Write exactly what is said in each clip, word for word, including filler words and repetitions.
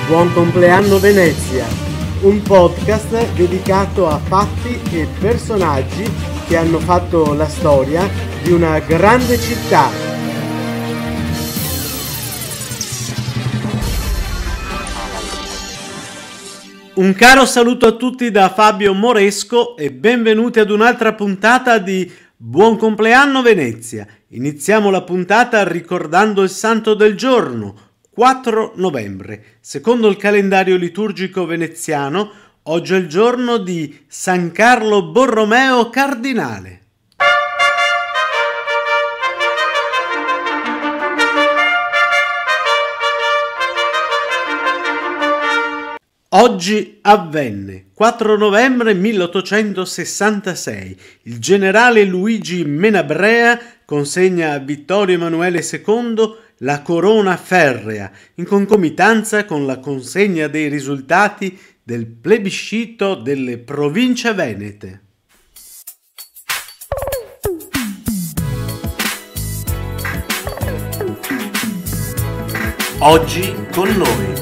Buon compleanno Venezia, un podcast dedicato a fatti e personaggi che hanno fatto la storia di una grande città. Un caro saluto a tutti da Fabio Moresco e benvenuti ad un'altra puntata di Buon compleanno Venezia. Iniziamo la puntata ricordando il santo del giorno, quattro novembre. Secondo il calendario liturgico veneziano, oggi è il giorno di San Carlo Borromeo Cardinale. Oggi avvenne, quattro novembre milleottocentosessantasei, il generale Luigi Menabrea consegna a Vittorio Emanuele secondo la corona ferrea, in concomitanza con la consegna dei risultati del plebiscito delle province venete. Oggi con noi.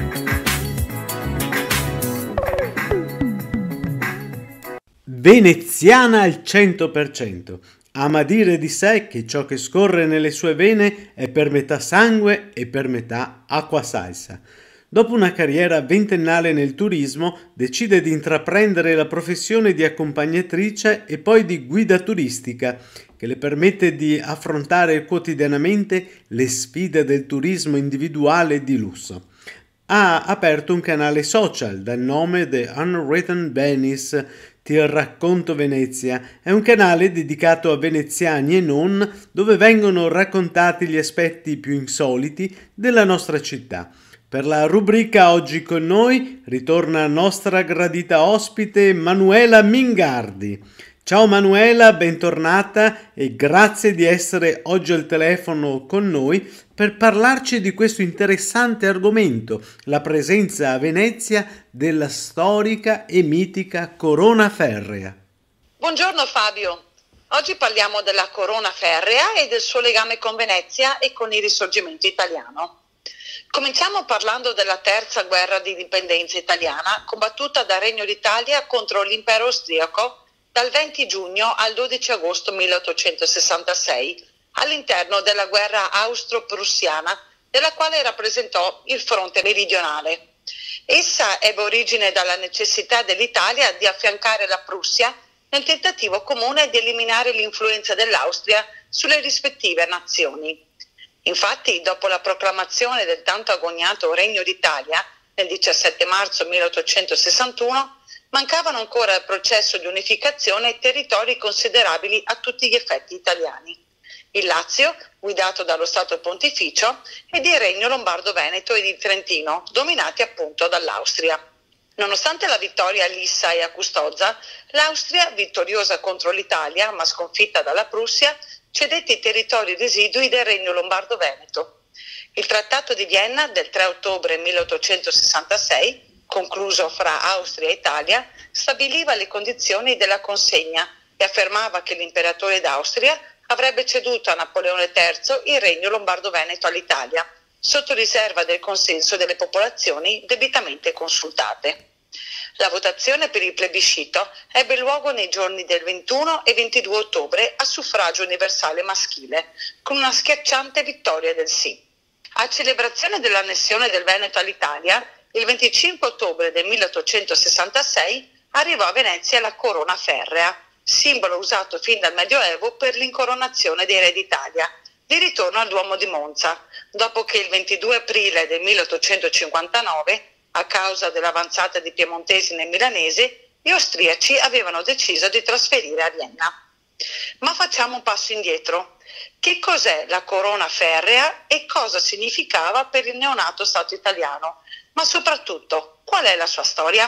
Veneziana al cento per cento. Ama dire di sé che ciò che scorre nelle sue vene è per metà sangue e per metà acqua salsa. Dopo una carriera ventennale nel turismo, decide di intraprendere la professione di accompagnatrice e poi di guida turistica, che le permette di affrontare quotidianamente le sfide del turismo individuale di lusso. Ha aperto un canale social dal nome The Unwritten Venice. Ti racconto Venezia è un canale dedicato a veneziani e non, dove vengono raccontati gli aspetti più insoliti della nostra città. Per la rubrica Oggi con noi ritorna nostra gradita ospite Manuela Mingardi. Ciao Manuela, bentornata e grazie di essere oggi al telefono con noi per parlarci di questo interessante argomento, la presenza a Venezia della storica e mitica corona ferrea. Buongiorno Fabio, oggi parliamo della corona ferrea e del suo legame con Venezia e con il risorgimento italiano. Cominciamo parlando della terza guerra di indipendenza italiana combattuta dal Regno d'Italia contro l'impero austriaco dal venti giugno al dodici agosto milleottocentosessantasei all'interno della guerra austro-prussiana, della quale rappresentò il fronte meridionale. Essa ebbe origine dalla necessità dell'Italia di affiancare la Prussia nel tentativo comune di eliminare l'influenza dell'Austria sulle rispettive nazioni. Infatti, dopo la proclamazione del tanto agognato Regno d'Italia nel diciassette marzo milleottocentosessantuno, mancavano ancora al processo di unificazione territori considerabili a tutti gli effetti italiani. Il Lazio, guidato dallo Stato Pontificio, ed il Regno Lombardo-Veneto ed il Trentino, dominati appunto dall'Austria. Nonostante la vittoria a Lissa e a Custozza, l'Austria, vittoriosa contro l'Italia, ma sconfitta dalla Prussia, cedette i territori residui del Regno Lombardo-Veneto. Il Trattato di Vienna del tre ottobre milleottocentosessantasei, concluso fra Austria e Italia, stabiliva le condizioni della consegna e affermava che l'imperatore d'Austria avrebbe ceduto a Napoleone terzo il regno lombardo-veneto all'Italia, sotto riserva del consenso delle popolazioni debitamente consultate. La votazione per il plebiscito ebbe luogo nei giorni del ventuno e ventidue ottobre a suffragio universale maschile, con una schiacciante vittoria del sì. A celebrazione dell'annessione del Veneto all'Italia, il venticinque ottobre del milleottocentosessantasei arrivò a Venezia la corona ferrea, simbolo usato fin dal Medioevo per l'incoronazione dei re d'Italia, di ritorno al Duomo di Monza, dopo che il ventidue aprile del milleottocentocinquantanove, a causa dell'avanzata dei piemontesi nel Milanese, gli austriaci avevano deciso di trasferire a Vienna. Ma facciamo un passo indietro. Che cos'è la corona ferrea e cosa significava per il neonato Stato italiano? Ma soprattutto, qual è la sua storia?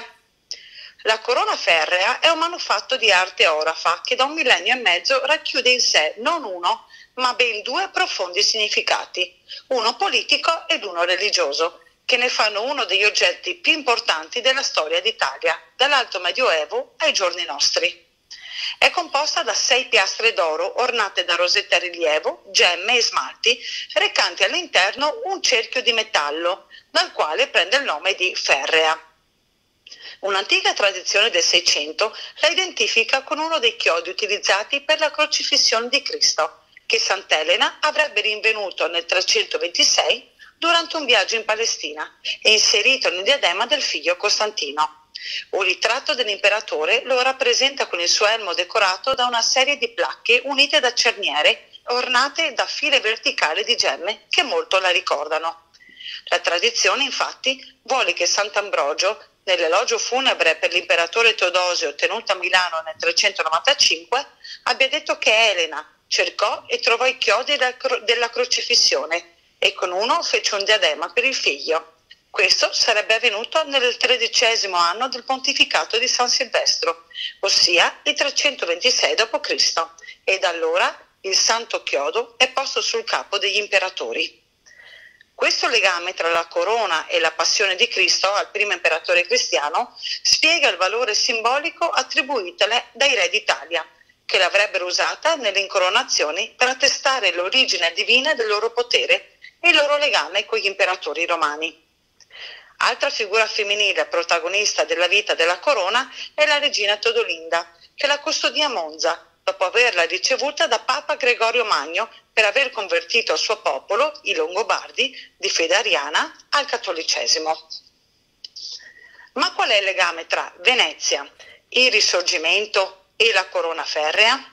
La corona ferrea è un manufatto di arte orafa che da un millennio e mezzo racchiude in sé non uno, ma ben due profondi significati, uno politico ed uno religioso, che ne fanno uno degli oggetti più importanti della storia d'Italia, dall'Alto Medioevo ai giorni nostri. È composta da sei piastre d'oro ornate da rosette a rilievo, gemme e smalti, recanti all'interno un cerchio di metallo, dal quale prende il nome di ferrea. Un'antica tradizione del Seicento la identifica con uno dei chiodi utilizzati per la crocifissione di Cristo, che Sant'Elena avrebbe rinvenuto nel trecentoventisei durante un viaggio in Palestina e inserito nel diadema del figlio Costantino. Un ritratto dell'imperatore lo rappresenta con il suo elmo decorato da una serie di placche unite da cerniere ornate da file verticali di gemme che molto la ricordano. La tradizione infatti vuole che Sant'Ambrogio, nell'elogio funebre per l'imperatore Teodosio tenuto a Milano nel trecentonovantacinque, abbia detto che Elena cercò e trovò i chiodi della crocifissione e con uno fece un diadema per il figlio. Questo sarebbe avvenuto nel tredicesimo anno del pontificato di San Silvestro, ossia il trecentoventisei dopo Cristo, e da allora il santo chiodo è posto sul capo degli imperatori. Questo legame tra la corona e la passione di Cristo al primo imperatore cristiano spiega il valore simbolico attribuitole dai re d'Italia, che l'avrebbero usata nelle incoronazioni per attestare l'origine divina del loro potere e il loro legame con gli imperatori romani. Altra figura femminile protagonista della vita della corona è la regina Teodolinda, che la custodì a Monza, dopo averla ricevuta da Papa Gregorio Magno per aver convertito il suo popolo, i Longobardi, di fede ariana al cattolicesimo. Ma qual è il legame tra Venezia, il Risorgimento e la corona ferrea?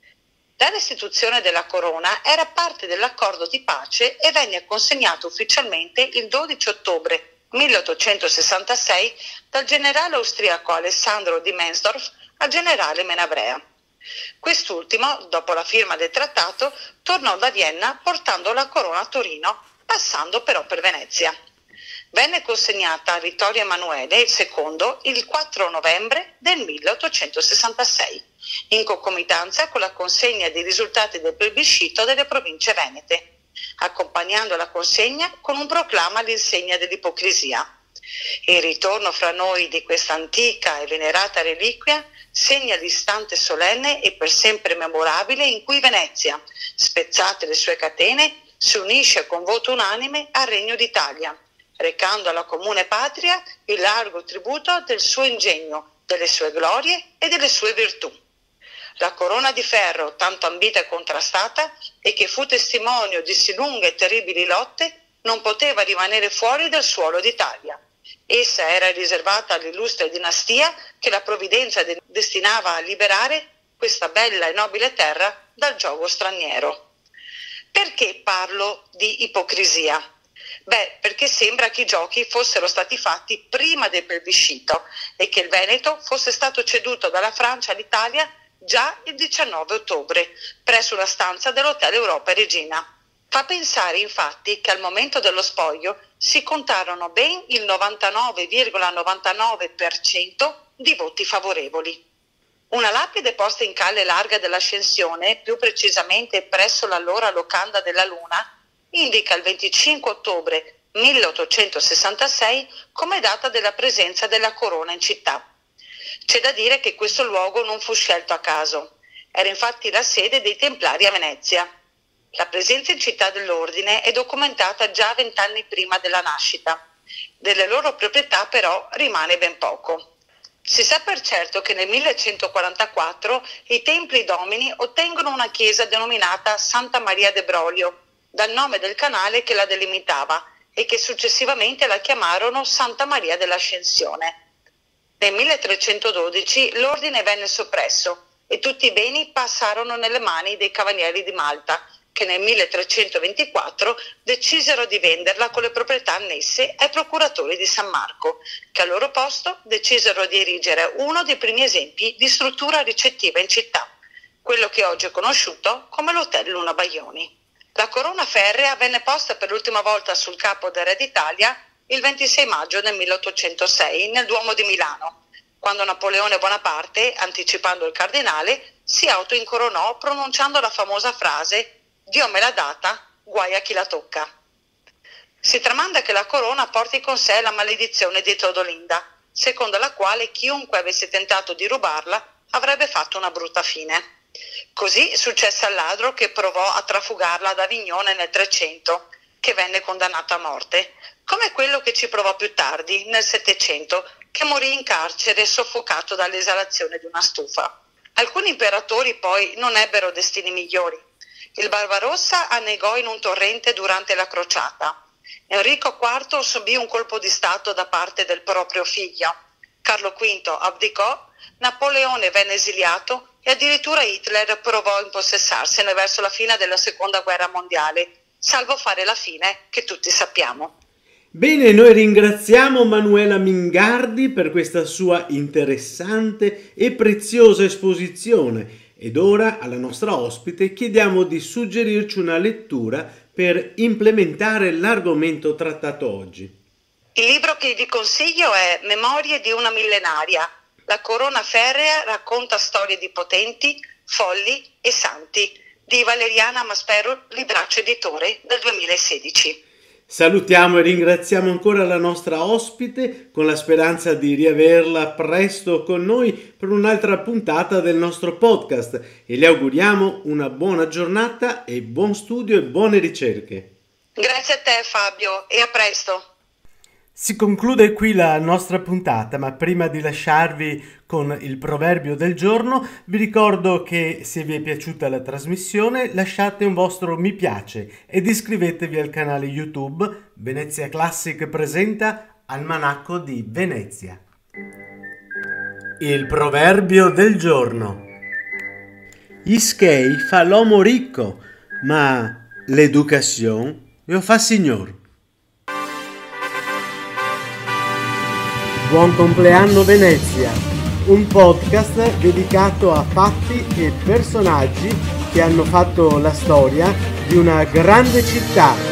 La restituzione della corona era parte dell'accordo di pace e venne consegnato ufficialmente il dodici ottobre milleottocentosessantasei dal generale austriaco Alessandro di Mensdorf al generale Menabrea. Quest'ultimo, dopo la firma del trattato, tornò da Vienna portando la corona a Torino, passando però per Venezia. Venne consegnata a Vittorio Emanuele il secondo il quattro novembre del milleottocentosessantasei, in concomitanza con la consegna dei risultati del plebiscito delle province venete, accompagnando la consegna con un proclama all'insegna dell'ipocrisia. Il ritorno fra noi di questa antica e venerata reliquia segna l'istante solenne e per sempre memorabile in cui Venezia, spezzate le sue catene, si unisce con voto unanime al Regno d'Italia, recando alla comune patria il largo tributo del suo ingegno, delle sue glorie e delle sue virtù. La corona di ferro, tanto ambita e contrastata, e che fu testimonio di sì lunghe e terribili lotte, non poteva rimanere fuori dal suolo d'Italia. Essa era riservata all'illustre dinastia che la provvidenza destinava a liberare questa bella e nobile terra dal giogo straniero. Perché parlo di ipocrisia? Beh, perché sembra che i giochi fossero stati fatti prima del plebiscito e che il Veneto fosse stato ceduto dalla Francia all'Italia già il diciannove ottobre, presso la stanza dell'Hotel Europa Regina. Fa pensare infatti che al momento dello spoglio si contarono ben il novantanove virgola novantanove per cento di voti favorevoli. Una lapide posta in calle larga dell'Ascensione, più precisamente presso l'allora locanda della Luna, indica il venticinque ottobre milleottocentosessantasei come data della presenza della corona in città. C'è da dire che questo luogo non fu scelto a caso. Era infatti la sede dei Templari a Venezia. La presenza in città dell'ordine è documentata già vent'anni prima della nascita. Delle loro proprietà però rimane ben poco. Si sa per certo che nel millecentoquarantaquattro i Templi Domini ottengono una chiesa denominata Santa Maria de Brolio, dal nome del canale che la delimitava, e che successivamente la chiamarono Santa Maria dell'Ascensione. Nel milletrecentododici l'ordine venne soppresso e tutti i beni passarono nelle mani dei Cavalieri di Malta, che nel milletrecentoventiquattro decisero di venderla con le proprietà annesse ai procuratori di San Marco, che al loro posto decisero di erigere uno dei primi esempi di struttura ricettiva in città, quello che oggi è conosciuto come l'Hotel Luna Baioni. La corona ferrea venne posta per l'ultima volta sul capo del re d'Italia il ventisei maggio del milleottocentosei nel Duomo di Milano, quando Napoleone Bonaparte, anticipando il cardinale, si autoincoronò pronunciando la famosa frase «Dio me l'ha data, guai a chi la tocca». Si tramanda che la corona porti con sé la maledizione di Teodolinda, secondo la quale chiunque avesse tentato di rubarla avrebbe fatto una brutta fine. Così successe al ladro che provò a trafugarla ad Avignone nel trecento, che venne condannato a morte, come quello che ci provò più tardi, nel settecento, che morì in carcere soffocato dall'esalazione di una stufa. Alcuni imperatori poi non ebbero destini migliori. Il Barbarossa annegò in un torrente durante la crociata. Enrico quarto subì un colpo di stato da parte del proprio figlio. Carlo quinto abdicò, Napoleone venne esiliato e addirittura Hitler provò a impossessarsene verso la fine della seconda guerra mondiale, salvo fare la fine che tutti sappiamo. Bene, noi ringraziamo Manuela Mingardi per questa sua interessante e preziosa esposizione ed ora alla nostra ospite chiediamo di suggerirci una lettura per implementare l'argomento trattato oggi. Il libro che vi consiglio è Memorie di una millenaria. La corona ferrea racconta storie di potenti, folli e santi, di Valeriana Maspero, Libraccio Editore, del duemilasedici. Salutiamo e ringraziamo ancora la nostra ospite con la speranza di riaverla presto con noi per un'altra puntata del nostro podcast e le auguriamo una buona giornata e buon studio e buone ricerche. Grazie a te Fabio e a presto. Si conclude qui la nostra puntata, ma prima di lasciarvi con il proverbio del giorno, vi ricordo che se vi è piaciuta la trasmissione lasciate un vostro mi piace ed iscrivetevi al canale YouTube Venezia Classic presenta Almanacco di Venezia. Il proverbio del giorno. Ischei fa l'uomo ricco, ma l'educazione lo fa signor. Buon compleanno Venezia, un podcast dedicato a fatti e personaggi che hanno fatto la storia di una grande città